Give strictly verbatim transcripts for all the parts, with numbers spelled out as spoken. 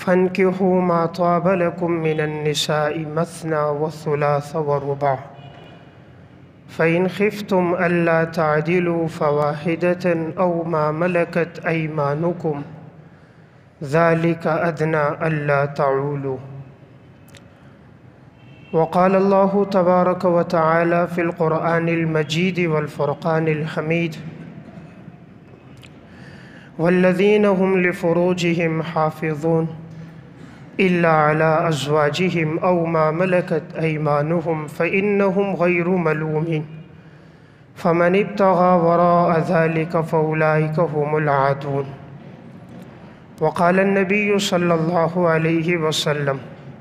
فانكحوا ما طاب لكم من النساء مثنى وثلاث ورباع فإن خفتم ألا تعدلوا فواحدة أو ما ملكت أيمانكم ذلك أدنى ألا تعولوا. وقال الله تبارك وتعالى في القرآن المجيد والفرقان الحميد: والذين هم لفروجهم حافظون إلا على أزواجهم أو ما ملكت أيمانهم فإنهم غير ملومين فمن ابتغى وراء ذلك فأولئك هم العادون. وقال النبي صلى الله عليه وسلم: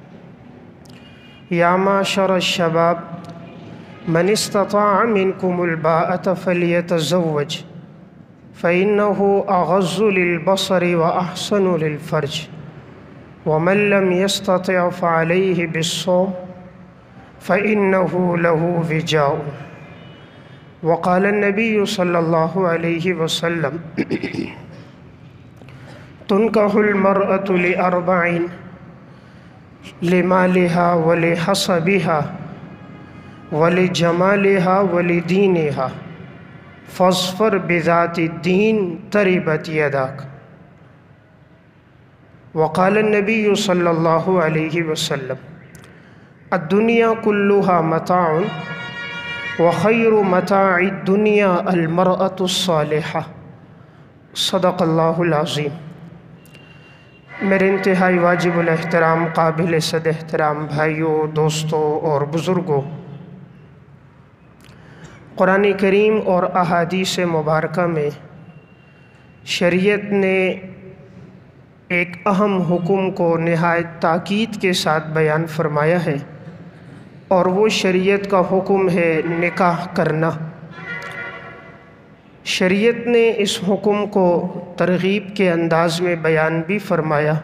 يا معشر الشباب من استطاع منكم الباءة فليتزوج فإنه أغض للبصر وأحسن للفرج ومن لم يستطع فعليه بالصوم فإنه له وجاء. وقال النبي صلى الله عليه وسلم: تنكح المرأة لأربع: لمالها ولحسبها ولجمالها ولدينها فاظفر بذات الدين تربت يداك. وقال النبي صلى الله عليه وسلم: الدنيا كلها متاع وخير متاع الدنيا المرأة الصالحة. صدق اللہ العظیم۔ میرے انتہائی واجب الاحترام قابل صد احترام بھائیوں، دوستوں اور بزرگوں، قرآن کریم اور احادیث مبارکہ میں شریعت نے ایک اہم حکم کو نہایت تاکید کے ساتھ بیان فرمایا ہے، اور وہ شریعت کا حکم ہے نکاح کرنا۔ شریعت نے اس حکم کو ترغیب کے انداز میں بیان بھی فرمایا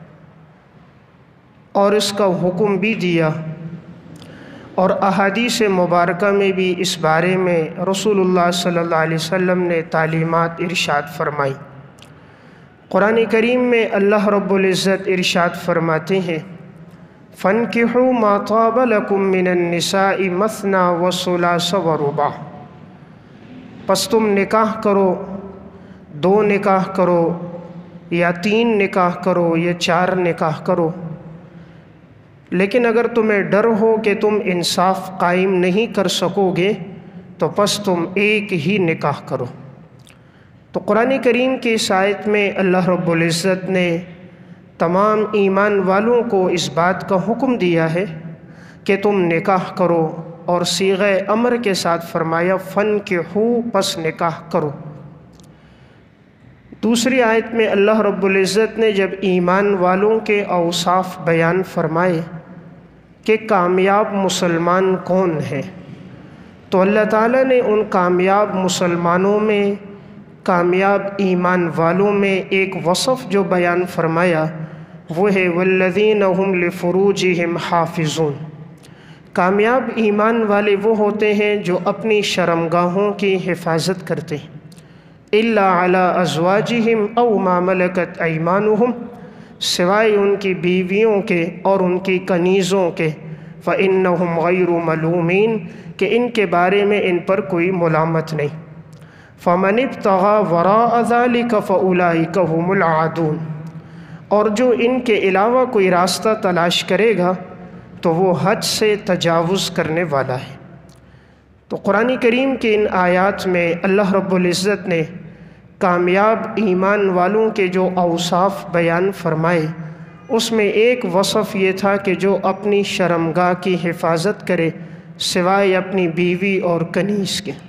اور اس کا حکم بھی دیا، اور احادیث مبارکہ میں بھی اس بارے میں رسول اللہ صلی اللہ علیہ وسلم نے تعلیمات ارشاد فرمائی۔ قرآن کریم میں اللہ رب العزت ارشاد فرماتے ہیں: فَانْكِحُوا مَا طَابَ لَكُم مِّنَ النِّسَاءِ مَثْنَىٰ وَثُلَاثَ وَرُبَاعَ، پس تم نکاح کرو، دو نکاح کرو یا تین نکاح کرو یا چار نکاح کرو، لیکن اگر تمہیں ڈر ہو کہ تم انصاف قائم نہیں کر سکو گے تو پس تم ایک ہی نکاح کرو۔ تو قرآن کریم کی اس آیت میں اللہ رب العزت نے تمام ایمان والوں کو اس بات کا حکم دیا ہے کہ تم نکاح کرو، اور صیغہ امر کے ساتھ فرمایا فَانْكِحُوا، پس نکاح کرو۔ دوسری آیت میں اللہ رب العزت نے جب ایمان والوں کے اوصاف بیان فرمائے کہ کامیاب مسلمان کون ہیں، تو اللہ تعالیٰ نے ان کامیاب مسلمانوں میں، کامیاب ایمان والوں میں ایک وصف جو بیان فرمایا وہ ہے وَالَّذِينَ هُمْ لِفُرُوجِهِمْ حَافِظُونَ۔ کامیاب ایمان والے وہ ہوتے ہیں جو اپنی شرمگاہوں کی حفاظت کرتے ہیں، إِلَّا عَلَىٰ أَزْوَاجِهِمْ أَوْ مَا مَلَكَتْ أَيْمَانُهُمْ، سوائے ان کی بیویوں کے اور ان کی کنیزوں کے، فَإِنَّهُمْ غَيْرُ مَلُومِينَ، کہ ان کے بارے میں ان پر کوئی ملامت نہیں۔ فَمَنِ ابْتَغَىٰ وَرَاءَ ذَلِكَ فَأُولَٰئِكَ هُمُ الْعَادُونَ، اور جو ان کے علاوہ کوئی راستہ تلاش کرے گا تو وہ حد سے تجاوز کرنے والا ہے۔ تو قرآن کریم کے ان آیات میں اللہ رب العزت نے کامیاب ایمان والوں کے جو اوصاف بیان فرمائے، اس میں ایک وصف یہ تھا کہ جو اپنی شرمگاہ کی حفاظت کرے سوائے اپنی بیوی اور کنیز کے۔